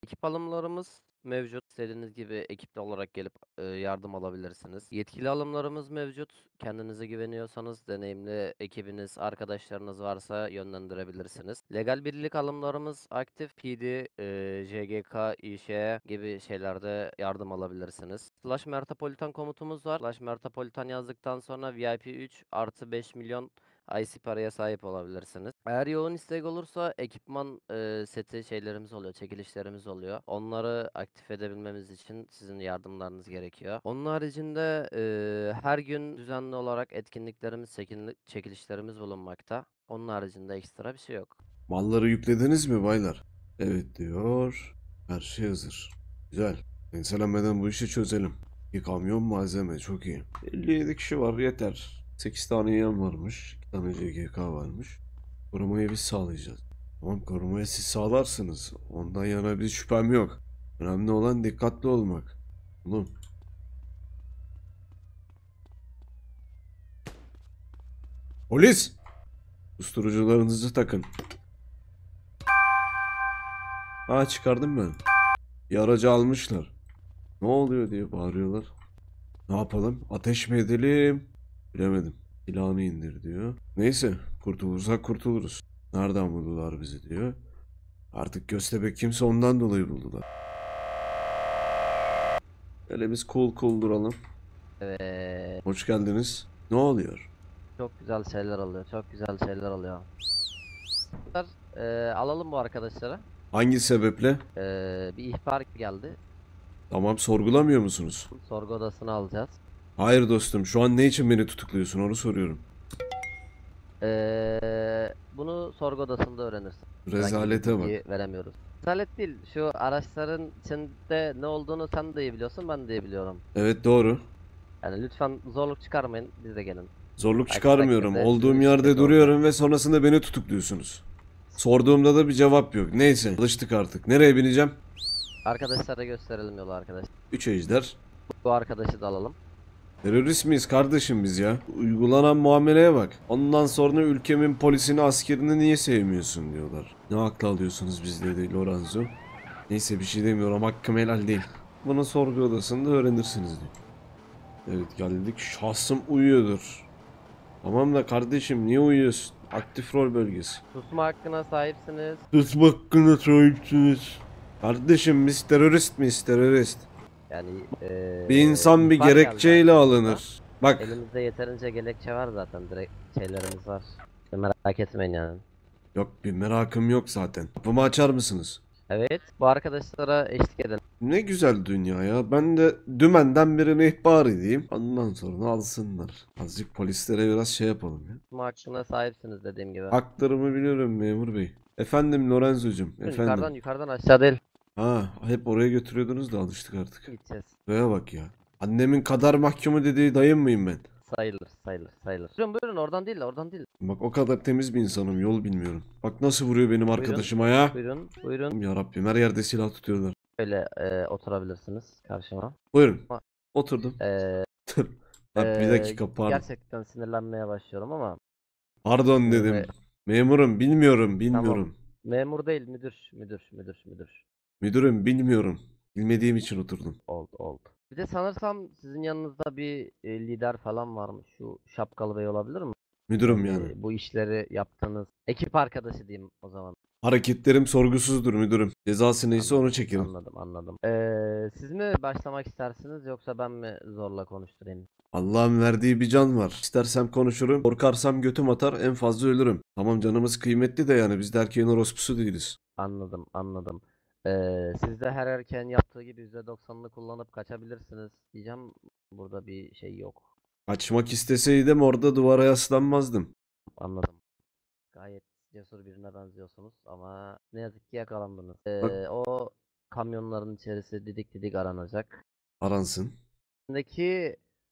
Ekip alımlarımız mevcut. İstediğiniz gibi ekipli olarak gelip yardım alabilirsiniz. Yetkili alımlarımız mevcut. Kendinize güveniyorsanız deneyimli ekibiniz, arkadaşlarınız varsa yönlendirebilirsiniz. Legal birlik alımlarımız aktif. PD, JGK, İŞ gibi şeylerde yardım alabilirsiniz. Slash Mertapolitan komutumuz var. Slash Mertapolitan yazdıktan sonra VIP 3 artı 5 milyon IC paraya sahip olabilirsiniz. Eğer yoğun istek olursa ekipman seti şeylerimiz oluyor, çekilişlerimiz oluyor. Onları aktif edebilmemiz için sizin yardımlarınız gerekiyor. Onun haricinde her gün düzenli olarak etkinliklerimiz, çekilişlerimiz bulunmakta. Onun haricinde ekstra bir şey yok. Malları yüklediniz mi baylar? Evet diyor. Her şey hazır. Güzel. Enselenmeden bu işi çözelim. Bir kamyon malzeme çok iyi. 57 kişi var yeter. 8 tane yem varmış. 2 tane CGK varmış. Korumayı biz sağlayacağız. Tamam, korumayı siz sağlarsınız. Ondan yana bir şüphem yok. Önemli olan dikkatli olmak. Oğlum. Polis! Susturucularınızı takın. Ha, çıkardım ben. Bir aracı almışlar. Ne oluyor diye bağırıyorlar. Ne yapalım? Ateş mi edelim? Bilemedim. Silahını indir diyor. Neyse, kurtulursak kurtuluruz. Nereden buldular bizi diyor. Artık Köstebek kimse ondan dolayı buldular. Hele biz cool duralım. Evet, Hoş geldiniz. Ne oluyor? çok güzel şeyler alıyor, çok güzel şeyler alıyor. Alalım bu arkadaşları. Hangi sebeple? Bir ihbar geldi. Tamam, sorgulamıyor musunuz? Sorgu odasına alacağız. Hayır dostum, şu an ne için beni tutukluyorsun onu soruyorum. Bunu sorgu odasında öğrenirsin. Herhangi bir Rezalete bak. bilgi veremiyoruz. Rezalet değil. Şu araçların içinde ne olduğunu sen de iyi biliyorsun, ben de iyi biliyorum. Evet, doğru. Yani lütfen zorluk çıkarmayın, biz de gelin. Zorluk Aksi çıkarmıyorum. takdirde Olduğum sizin yerde şirketi olacak. duruyorum ve sonrasında beni tutukluyorsunuz. Sorduğumda da bir cevap yok. Neyse, alıştık artık. Nereye bineceğim? Arkadaşlara gösterelim yolu arkadaş. 3 ejder. Bu arkadaşı da alalım. Terörist miyiz kardeşim biz ya? Uygulanan muameleye bak. Ondan sonra ülkemin polisini, askerini niye sevmiyorsun diyorlar. Ne hakla alıyorsunuz bizde de Lorenzo? Neyse, bir şey demiyorum. Hakkım helal değil. Bunu sorgu odasında öğrenirsiniz diyor. Evet, geldik. Şahsım uyuyordur. Tamam da kardeşim, niye uyuyorsun? Aktif rol bölgesi. Susma hakkına sahipsiniz. Susma hakkına sahipsiniz. Kardeşim, biz terörist miyiz? Terörist. Yani Bir insan bir ihbar geldi gerekçeyle hakkınızda. alınır. Bak, Elimizde yeterince gerekçe var zaten. Direkt şeylerimiz var. Merak etmeyin yani. yok, bir merakım yok zaten. Kapımı açar mısınız? Evet, bu arkadaşlara eşlik edelim. Ne güzel dünya ya. Ben de dümenden birine ihbar edeyim. Ondan sonra alsınlar. Azıcık polislere biraz şey yapalım ya. Susma hakkına sahipsiniz dediğim gibi. Haklarımı biliyorum memur bey. Efendim Lorenzo'cum. Yukarıdan Efendim. yukarıdan aşağı değil. Ha, hep oraya götürüyordunuz da alıştık artık. Gideceğiz. Buraya bak ya. Annemin kadar mahkumu dediği dayım mıyım ben? Sayılır, sayılır, sayılır. Buyurun buyurun, oradan değil, oradan değil. Bak, o kadar temiz bir insanım, yol bilmiyorum. Bak nasıl vuruyor benim Buyurun, arkadaşıma ya. buyurun, buyurun. Ya Rabbim, her yerde silah tutuyorlar. Öyle oturabilirsiniz karşıma. Buyurun. Ama, Oturdum. e, Dur. Bak, bir dakika, pardon. gerçekten sinirlenmeye başlıyorum ama Pardon dedim. sinirli... Memurum, bilmiyorum, Tamam. bilmiyorum. Memur değil, müdür. Müdürüm, bilmiyorum. Bilmediğim için oturdum. Oldu, oldu. Bir de sanırsam sizin yanınızda bir lider falan varmış. Şu şapkalı bey olabilir mi? Müdürüm yani. Yani bu işleri yaptığınız ekip arkadaşı diyeyim o zaman. Hareketlerim sorgusuzdur müdürüm. Cezası neyse onu Anladım, çekerim. anladım. Siz mi başlamak istersiniz yoksa ben mi zorla konuşturayım? Allah'ın verdiği bir can var. İstersem konuşurum, korkarsam götüm atar, en fazla ölürüm. Tamam, canımız kıymetli de yani biz de erkeğin orospusu değiliz. Anladım. Siz de her erkeğin yaptığı gibi %90'ını kullanıp kaçabilirsiniz diyeceğim. Burada bir şey yok. Kaçmak isteseydim orada duvara yaslanmazdım. Anladım. Gayet cesur birine benziyorsunuz ama ne yazık ki yakalandınız. Bak, O kamyonların içerisi didik didik aranacak. aransın. İçindeki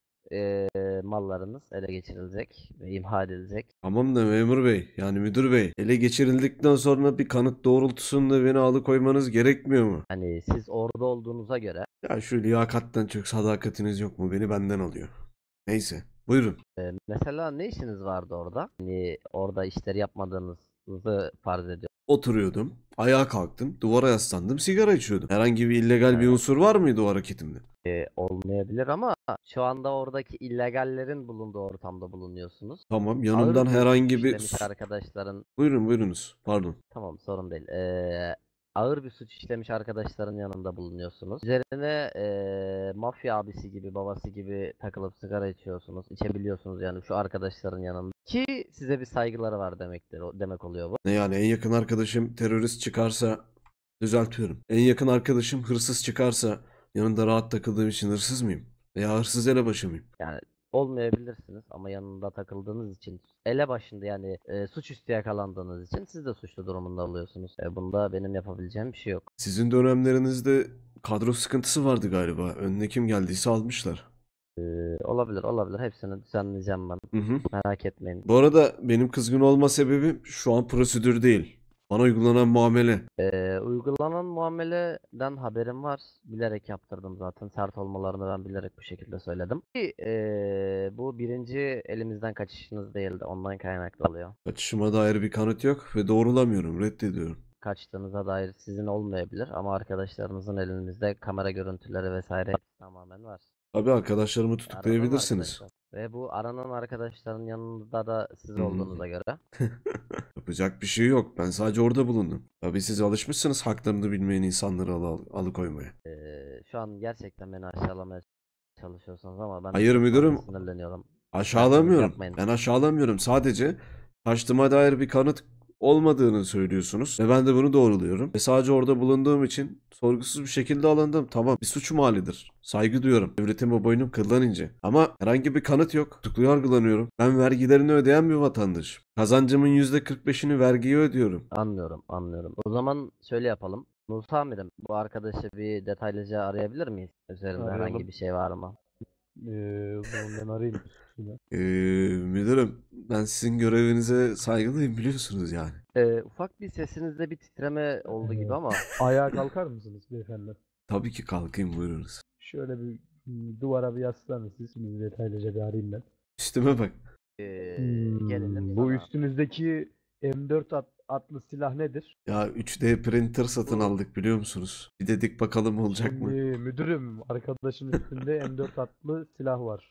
mallarınız ele geçirilecek ve imha edilecek. Tamam da memur bey, yani müdür bey, ele geçirildikten sonra bir kanıt doğrultusunda beni alıkoymanız gerekmiyor mu? Hani siz orada olduğunuza göre Ya şu liyakattan çok sadakatiniz yok mu? Beni benden alıyor. Neyse, buyurun. mesela ne işiniz vardı orada? Hani orada işleri yapmadığınızı farz ediyorum. Oturuyordum. Ayağa kalktım. Duvara yaslandım. Sigara içiyordum. Herhangi bir illegal bir unsur var mıydı o hareketimde? Olmayabilir ama şu anda oradaki illegallerin bulunduğu ortamda bulunuyorsunuz. Tamam. Ağır Yanımdan bir suç herhangi bir... işlemiş arkadaşların, Buyurun buyurunuz. Pardon. tamam sorun değil. Ağır bir suç işlemiş arkadaşların yanında bulunuyorsunuz. Üzerine mafya abisi gibi, babası gibi takılıp sigara içiyorsunuz, içebiliyorsunuz yani şu arkadaşların yanında. Ki size bir saygıları var demektir, demek oluyor bu. Ne yani en yakın arkadaşım terörist çıkarsa düzeltiyorum. En yakın arkadaşım hırsız çıkarsa yanında rahat takıldığım için hırsız mıyım? Veya hırsız elebaşı mıyım? Yani olmayabilirsiniz ama yanında takıldığınız için elebaşında yani suçüstü yakalandığınız için siz de suçlu durumunda oluyorsunuz. Bunda benim yapabileceğim bir şey yok. Sizin dönemlerinizde kadro sıkıntısı vardı galiba. Önüne kim geldiyse almışlar. Olabilir, olabilir. Hepsini düzenleyeceğim ben. Hı hı. Merak etmeyin. Bu arada benim kızgın olma sebebim şu an prosedür değil. Bana uygulanan muamele. Uygulanan muameleden haberim var. Bilerek yaptırdım zaten. Sert olmalarını ben bilerek bu şekilde söyledim. Ki bu birinci elimizden kaçışınız değildi. Ondan kaynaklı oluyor. Kaçışıma dair bir kanıt yok ve doğrulamıyorum, reddediyorum. Kaçtığınıza dair sizin olmayabilir ama arkadaşlarınızın elinizde kamera görüntüleri vesaire tamamen var. Tabii arkadaşlarımı Aranan tutuklayabilirsiniz. arkadaşlar. Ve bu aranan arkadaşların yanında da siz Hı hı. olduğunuza göre. Yapacak bir şey yok. Ben sadece orada bulundum. Tabii siz alışmışsınız haklarını bilmeyen insanları alıkoymaya. Şu an gerçekten beni aşağılamaya çalışıyorsunuz ama ben de Hayır çok fazla müdürüm, sinirleniyorum. Terbiyenizi aşağılamıyorum. yapmayın. Ben aşağılamıyorum. Sadece kaçtığıma dair bir kanıt olmadığını söylüyorsunuz. Ve ben de bunu doğruluyorum. Ve sadece orada bulunduğum için sorgusuz bir şekilde alındım. Tamam, bir suçum halidir. Saygı duyuyorum. Devletime boynum kıldan ince. Ama herhangi bir kanıt yok. Tutuklu yargılanıyorum. Ben vergilerini ödeyen bir vatandaşım. Kazancımın %45'ini vergiye ödüyorum. Anlıyorum, anlıyorum. O zaman şöyle yapalım. Musa amirim, bu arkadaşı bir detaylıca arayabilir miyiz? Üzerinde herhangi Arayalım. bir şey var mı? O zaman ben arayayım yine. Müdürüm, ben sizin görevinize saygılıyım biliyorsunuz yani. Ufak bir sesinizde bir titreme oldu gibi ama Ayağa kalkar mısınız beyefendi? Tabii ki kalkayım buyurunuz. Şöyle bir duvara bir yaslanın siz. Şimdi detaylıca bir arayayım ben. Üstüme bak. gelelim Bu sana. üstünüzdeki M4 adlı silah nedir? Ya 3D printer satın Bu- aldık biliyor musunuz? Bir dedik bakalım olacak mı? Şimdi müdürüm arkadaşın üstünde M4 adlı silah var.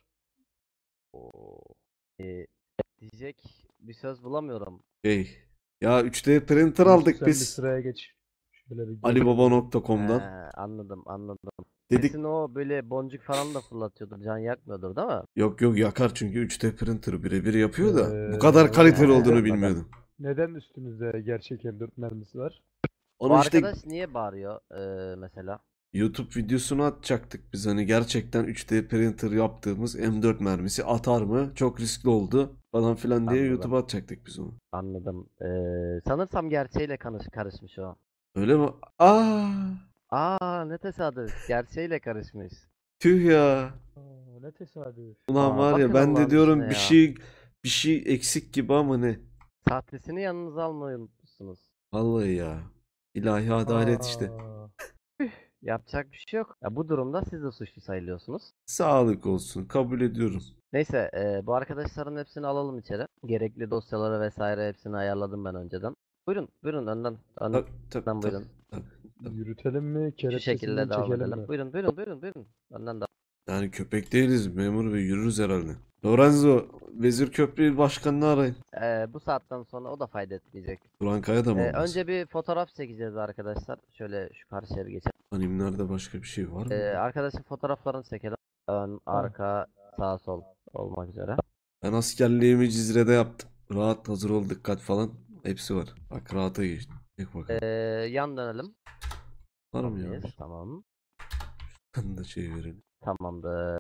Oo, ee, diyecek bir söz bulamıyorum. Ya 3D printer Yusuf, aldık sen bir biz. sıraya geç. Şöyle bir geç. Alibaba.com'dan. Anladım, anladım. Dedik Kesin o böyle boncuk falan da fırlatıyordur, can yakmıyordur değil mi? yok yakar çünkü 3D printer birebir yapıyor da bu Ee, kadar kaliteli neden- olduğunu bilmiyordum. Neden üstünüzde gerçek M4 mermisi var? Bu Onu işte arkadaş niye bağırıyor mesela? YouTube videosunu atacaktık biz hani gerçekten 3D printer yaptığımız M4 mermisi atar mı? Çok riskli oldu falan filan diye Anladım. YouTube'a atacaktık biz onu. Anladım. Sanırsam gerçeğiyle karışmış o. Öyle mi? Aa, Ne tesadüf. Gerçeğiyle karışmış. tüh ya. Ne tesadüf. Ulan var ya Bakın ben de Allah'ın diyorum işine bir ya. şey eksik gibi ama ne? Sahtesini yanınıza almayı unutmuşsunuz. Vallahi ya. İlahi adalet işte. Aa, Yapacak bir şey yok. Ya bu durumda siz de suçlu sayılıyorsunuz. Sağlık olsun. Kabul ediyorum. Neyse, bu arkadaşların hepsini alalım içeri. Gerekli dosyaları vesaire hepsini ayarladım ben önceden. Buyurun, buyurun önden. Önden Tabii, buyurun. tabii. yürütelim mi? Şu Kelepçesinden şekilde devam çekelim edelim. mi? Buyurun, buyurun, buyurun, buyurun. Önden devam. Yani köpek değiliz memur bey yürürüz herhalde. Lorenzo, Vezir Köprü Başkanı'nı arayın. Bu saatten sonra o da fayda etmeyecek. Turan Kaya da mı olmaz? Önce bir fotoğraf çekeceğiz arkadaşlar. Şöyle şu karşıya bir geçelim. Animlerde başka bir şey var mı? Arkadaşın fotoğraflarını çekelim. Ön, arka, sağ, sol olmak üzere. Ben askerliğimi Cizre'de yaptım. Rahat, hazır ol, dikkat falan. Hepsi var. Bak rahata geçtim. Çek bakalım. Yan dönelim. Var mı ya? Tamamız, tamam. Ben de şey verelim. Tamamdır.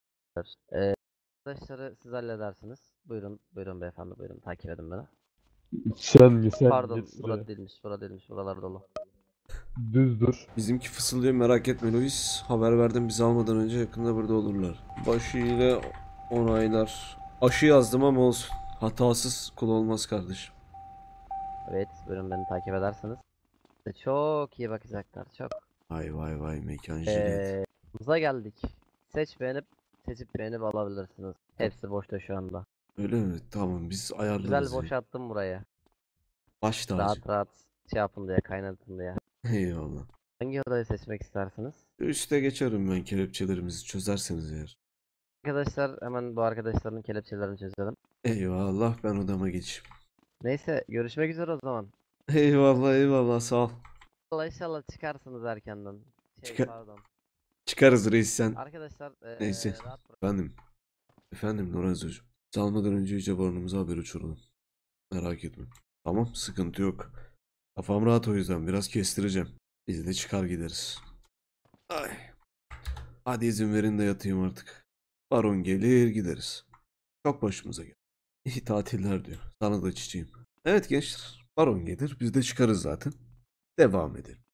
Arkadaşları siz halledersiniz. Buyurun, buyurun beyefendi, buyurun. Takip edin beni. Sen Pardon, geç burada sıraya. değilmiş, burada değilmiş. Buralar dolu. Düz dur. Bizimki fısıldıyor merak etme Luis. Haber verdim bizi almadan önce yakında burada olurlar. Başı ile onaylar. Aşı yazdım ama olsun. Hatasız kul olmaz kardeşim. Evet, buyurun beni takip ederseniz. Çok iyi bakacaklar, çok. Vay vay vay mekan jilet. Muza geldik. Seçip beğenip alabilirsiniz. Hepsi boşta şu anda. Öyle mi? Tamam biz Güzel ayarlarız. ya. boşalttım burayı. Baş tacı. Rahat rahat şey yapın diye, kaynatın diye. Eyvallah. Hangi odayı seçmek istersiniz? Üste geçerim ben, kelepçelerimizi çözerseniz eğer. Arkadaşlar, hemen bu arkadaşların kelepçelerini çözelim. Eyvallah, ben odama geçeyim. Neyse, görüşmek üzere o zaman. Eyvallah eyvallah, sağ ol. Allah inşallah çıkarsınız erkenden. Çıkar- Pardon. Çıkarız reis sen. Arkadaşlar Neyse. rahat bırakın. Efendim. Efendim Lorenz hocam. Salmadan önce iyice burnumuza haber uçuralım. Merak etme. Tamam, sıkıntı yok. Kafam rahat, o yüzden biraz kestireceğim. Biz de çıkar gideriz. Ay. Hadi izin verin de yatayım artık. Baron gelir gideriz. Çok başımıza gel. İyi tatiller diyor. Sana da çiçeğim. Evet gençler. Baron gelir, biz de çıkarız zaten. Devam edelim.